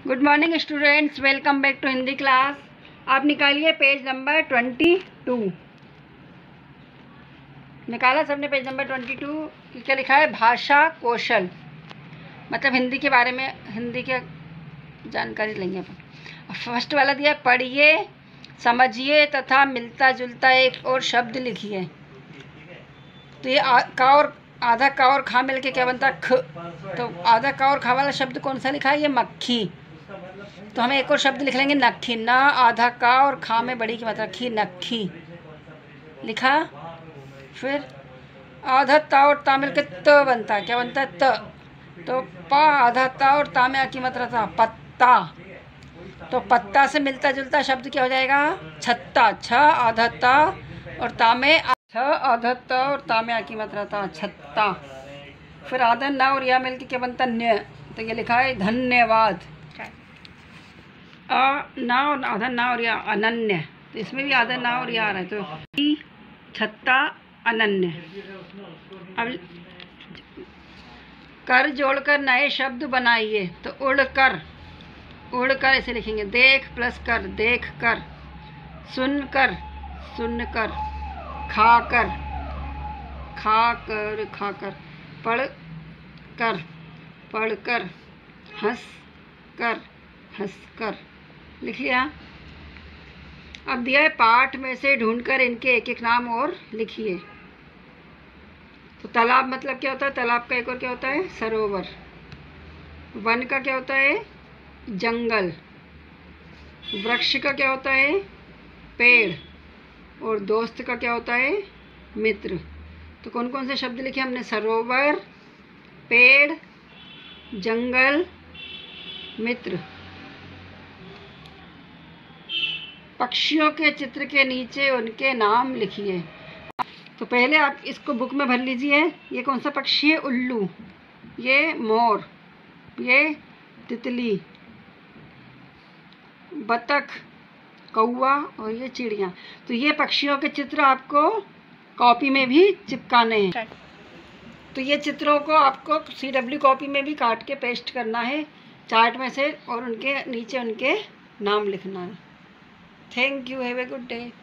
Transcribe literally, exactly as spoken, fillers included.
Good morning students, welcome back to Hindi class. आप निकालिए page number twenty two. निकाला सबने पेज नंबर ट्वेंटी टू। क्या लिखा है? भाषा कौशल, मतलब हिंदी के बारे में, हिंदी के जानकारी लेंगे अपन। फर्स्ट वाला दिया, पढ़िए समझिए तथा मिलता जुलता एक और शब्द लिखिए। तो ये आ, का और आधा का और खा मिल के क्या बनता है? ख। तो आधा का और खा वाला शब्द कौन सा लिखा है? ये मक्खी। तो हमें एक और शब्द लिख लेंगे, नक्खी। ना आधा का और खा में बड़ी की मात्रा, खी, नक्खी लिखा। फिर आधा ता और ता मिलकर त बनता है, क्या बनता है? त। तो पा आधा ता और ता में आ की मात्रा था, पत्ता। तो पत्ता से मिलता जुलता शब्द क्या हो जाएगा? छत्ता। छ आधा ता और ता में छ आधा ता और ता में आ की मात्रा था, छत्ता। फिर आधा ना और या मिलके क्या बनता? न्य। तो ये लिखा है धन्यवाद। अ ना और आधा ना और या, अनन्य। तो इसमें भी आधा ना और या आ रहा है, तो छत्ता अनन्य। अब कर जोड़कर नए शब्द बनाइए। तो उड़कर, उड़कर ऐसे लिखेंगे। देख प्लस कर, देख कर। सुनकर, सुनकर। खाकर, खाकर, खाकर। पढ़ कर, पढ़कर। हंस कर, हंस कर। लिख लिया। अब दिया है पाठ में से ढूंढकर इनके एक एक नाम और लिखिए। तो तालाब मतलब क्या होता है? तालाब का एक और क्या होता है? सरोवर। वन का क्या होता है? जंगल। वृक्ष का क्या होता है? पेड़। और दोस्त का क्या होता है? मित्र। तो कौन कौन से शब्द लिखे हमने? सरोवर, पेड़, जंगल, मित्र। पक्षियों के चित्र के नीचे उनके नाम लिखिए। तो पहले आप इसको बुक में भर लीजिए। ये कौन सा पक्षी है? उल्लू। ये मोर, ये तितली, बतख, कौवा और ये चिड़िया। तो ये पक्षियों के चित्र आपको कॉपी में भी चिपकाने हैं। तो ये चित्रों को आपको सी डब्ल्यू कॉपी में भी काट के पेस्ट करना है चार्ट में से, और उनके नीचे उनके नाम लिखना है। Thank you, have a good day.